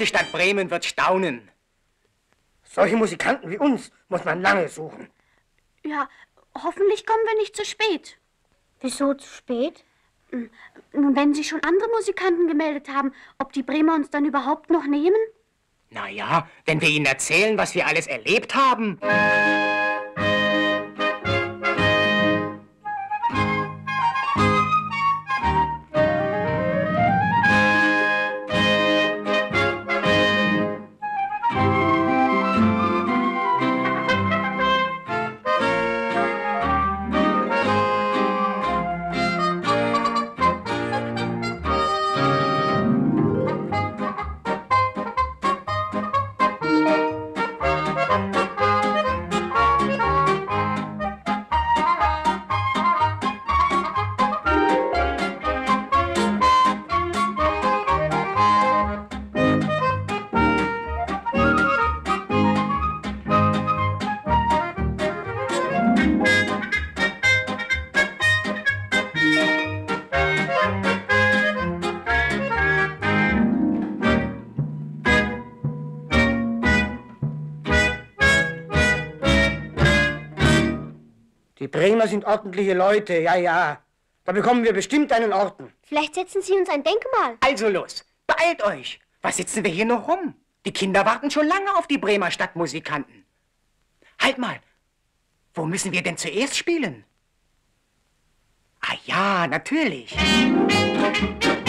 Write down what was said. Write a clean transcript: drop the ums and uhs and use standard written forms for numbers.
ganze Stadt Bremen wird staunen. Solche Musikanten wie uns muss man lange suchen. Ja, hoffentlich kommen wir nicht zu spät. Wieso zu spät? Nun, wenn sich schon andere Musikanten gemeldet haben, ob die Bremer uns dann überhaupt noch nehmen? Na ja, wenn wir ihnen erzählen, was wir alles erlebt haben. Die Bremer sind ordentliche Leute, ja, ja. Da bekommen wir bestimmt einen Orden. Vielleicht setzen Sie uns ein Denkmal. Also los, beeilt euch. Was sitzen wir hier noch rum? Die Kinder warten schon lange auf die Bremer Stadtmusikanten. Halt mal, wo müssen wir denn zuerst spielen? Ah ja, natürlich.